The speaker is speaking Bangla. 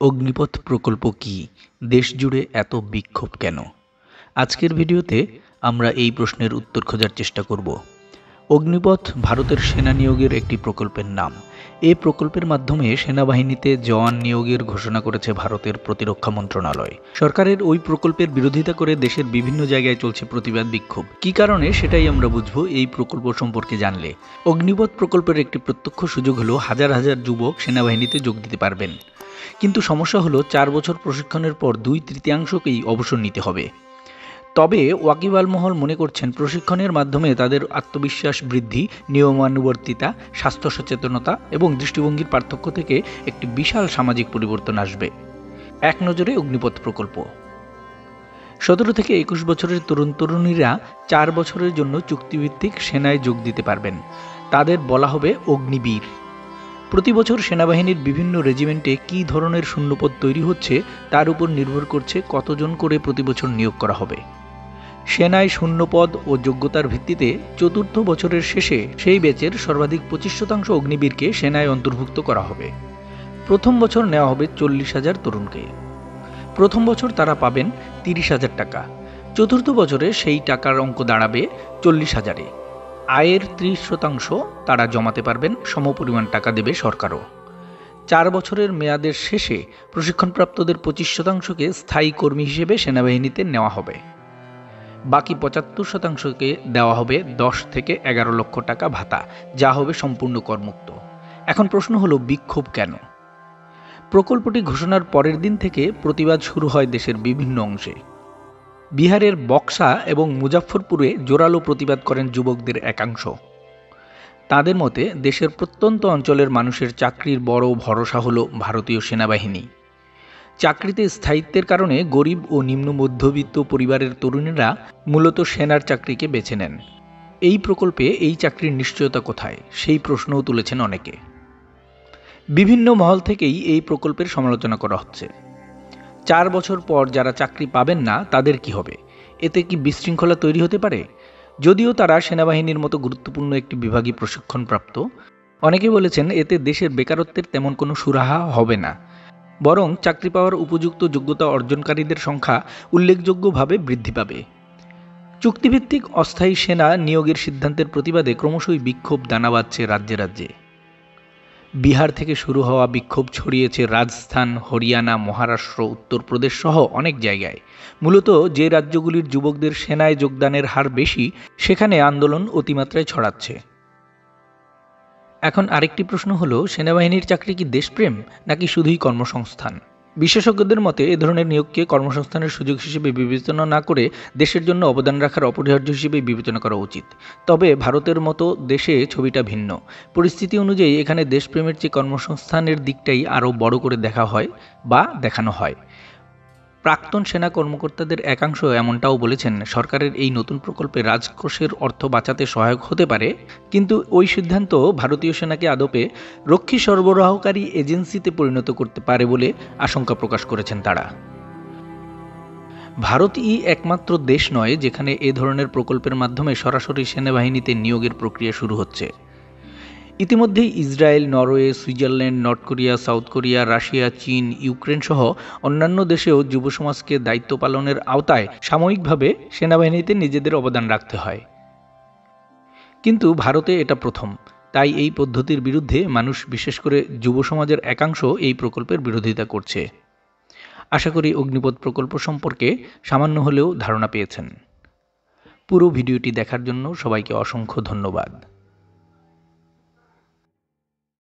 অগ্নিপথ প্রকল্প কি? দেশ জুড়ে এত বিক্ষোভ কেন? আজকের ভিডিওতে আমরা এই প্রশ্নের উত্তর খোঁজার চেষ্টা করব। অগ্নিপথ ভারতের সেনা নিয়োগের একটি প্রকল্পের নাম। এই প্রকল্পের মাধ্যমে সেনাবাহিনীতে জওয়ান নিয়োগের ঘোষণা করেছে ভারতের প্রতিরক্ষা মন্ত্রণালয়। সরকারের ওই প্রকল্পের বিরোধিতা করে দেশের বিভিন্ন জায়গায় চলছে প্রতিবাদ বিক্ষোভ। কী কারণে সেটাই আমরা বুঝব এই প্রকল্প সম্পর্কে জানলে। অগ্নিপথ প্রকল্পের একটি প্রত্যক্ষ সুযোগ হলো হাজার হাজার যুবক সেনাবাহিনীতে যোগ দিতে পারবেন। কিন্তু সমস্যা হলো ৪ বছর প্রশিক্ষণের পর ২/৩ অবসর নিতে হবে। তবে ওয়াকিবহাল মহল মনে করছেন প্রশিক্ষণের মাধ্যমে তাদের আত্মবিশ্বাস বৃদ্ধি, নিয়মানুবর্তিতা, স্বাস্থ্য সচেতনতা এবং দৃষ্টিভঙ্গির পার্থক্য থেকে একটি বিশাল সামাজিক পরিবর্তন আসবে। এক নজরে অগ্নিপথ প্রকল্প। ১৭ থেকে ২১ বছরের তরুণ তরুণীরা ৪ বছরের জন্য চুক্তিভিত্তিক সেনায় যোগ দিতে পারবেন। তাদের বলা হবে অগ্নিবীর। প্রতি বছর সেনাবাহিনীর বিভিন্ন রেজিমেন্টে কী ধরনের শূন্যপদ তৈরি হচ্ছে তার উপর নির্ভর করছে কতজন করে প্রতি বছর নিয়োগ করা হবে। সেনায় শূন্যপদ ও যোগ্যতার ভিত্তিতে চতুর্থ বছরের শেষে সেই ব্যাচের সর্বাধিক ২৫% অগ্নিবীরকে সেনায় অন্তর্ভুক্ত করা হবে। প্রথম বছর নেওয়া হবে ৪০,০০০ তরুণকে। প্রথম বছর তারা পাবেন ৩০,০০০ টাকা। চতুর্থ বছরে সেই টাকার অঙ্ক দাঁড়াবে ৪০,০০০-এ। আয়ের ৩০% তারা জমাতে পারবেন, সমপরিমাণ টাকা দেবে সরকারও। ৪ বছরের মেয়াদের শেষে প্রশিক্ষণপ্রাপ্তদের ২৫%কে স্থায়ী কর্মী হিসেবে সেনাবাহিনীতে নেওয়া হবে। বাকি ৭৫%কে দেওয়া হবে ১০ থেকে ১১ লক্ষ টাকা ভাতা, যা হবে সম্পূর্ণ করমুক্ত। এখন প্রশ্ন হলো, বিক্ষোভ কেন? প্রকল্পটি ঘোষণার পরের দিন থেকে প্রতিবাদ শুরু হয় দেশের বিভিন্ন অংশে। বিহারের বক্সা এবং মুজাফফরপুরে জোরালো প্রতিবাদ করেন যুবকদের একাংশ। তাদের মতে দেশের প্রত্যন্ত অঞ্চলের মানুষের চাকরির বড় ভরসা হলো ভারতীয় সেনাবাহিনী। চাকরিতে স্থায়িত্বের কারণে গরিব ও নিম্ন মধ্যবিত্ত পরিবারের তরুণীরা মূলত সেনার চাকরিকে বেছে নেন। এই প্রকল্পে এই চাকরির নিশ্চয়তা কোথায়, সেই প্রশ্নও তুলেছেন অনেকে। বিভিন্ন মহল থেকেই এই প্রকল্পের সমালোচনা করা হচ্ছে। ৪ বছর পর যারা চাকরি পাবেন না তাদের কি হবে? এতে কি বিশৃঙ্খলা তৈরি হতে পারে? যদিও তারা সেনাবাহিনীর মতো গুরুত্বপূর্ণ একটি বিভাগই প্রশিক্ষণপ্রাপ্ত, অনেকে বলেছেন এতে দেশের বেকারত্বের তেমন কোনো সুরাহা হবে না, বরং চাকরি পাওয়ার উপযুক্ত যোগ্যতা অর্জনকারীদের সংখ্যা উল্লেখযোগ্যভাবে বৃদ্ধি পাবে। চুক্তিভিত্তিক অস্থায়ী সেনা নিয়োগের সিদ্ধান্তের প্রতিবাদে ক্রমশই বিক্ষোভ দানা বাঁধছে রাজ্যে রাজ্যে। বিহার থেকে শুরু হওয়া বিক্ষোভ ছড়িয়েছে রাজস্থান, হরিয়ানা, মহারাষ্ট্র, উত্তরপ্রদেশ সহ অনেক জায়গায়। মূলত যে রাজ্যগুলির যুবকদের সেনায় যোগদানের হার বেশি, সেখানে আন্দোলন অতিমাত্রায় ছড়াচ্ছে। এখন আরেকটি প্রশ্ন হলো, সেনাবাহিনীর চাকরি কি দেশপ্রেম নাকি শুধুই কর্মসংস্থান? বিশেষজ্ঞদের মতে এ ধরনের নিয়োগকে কর্মসংস্থানের সুযোগ হিসেবে বিবেচনা না করে দেশের জন্য অবদান রাখার অপরিহার্য হিসেবে বিবেচনা করা উচিত। তবে ভারতের মতো দেশে ছবিটা ভিন্ন। পরিস্থিতি অনুযায়ী এখানে দেশপ্রেমের চেয়ে কর্মসংস্থানের দিকটাই আরও বড় করে দেখা হয় বা দেখানো হয়। প্রাক্তন সেনা কর্মকর্তাদের একাংশ এমনটাও বলেছেন, সরকারের এই নতুন প্রকল্পে রাজকোষের অর্থ বাঁচাতে সহায়ক হতে পারে, কিন্তু ওই সিদ্ধান্ত ভারতীয় সেনাকে আদপে রক্ষী সরবরাহকারী এজেন্সিতে পরিণত করতে পারে বলে আশঙ্কা প্রকাশ করেছেন তারা। ভারতই একমাত্র দেশ নয় যেখানে এ ধরনের প্রকল্পের মাধ্যমে সরাসরি সেনাবাহিনীতে নিয়োগের প্রক্রিয়া শুরু হচ্ছে। ইতিমধ্যেই Israel, Norway, Switzerland, North Korea, South Korea, Russia, চীন, ইউক্রেন সহ অন্যান্য দেশেও যুব সমাজকে দায়িত্ব পালনের আওতায় সাময়িকভাবে সেনাবাহিনীতে নিজেদের অবদান রাখতে হয়। কিন্তু ভারতে এটা প্রথম, তাই এই পদ্ধতির বিরুদ্ধে মানুষ, বিশেষ করে যুব সমাজের একাংশ এই প্রকল্পের বিরোধিতা করছে। আশা করি অগ্নিপথ প্রকল্প সম্পর্কে সামান্য হলেও ধারণা পেয়েছেন। পুরো ভিডিওটি দেখার জন্য সবাইকে অসংখ্য ধন্যবাদ।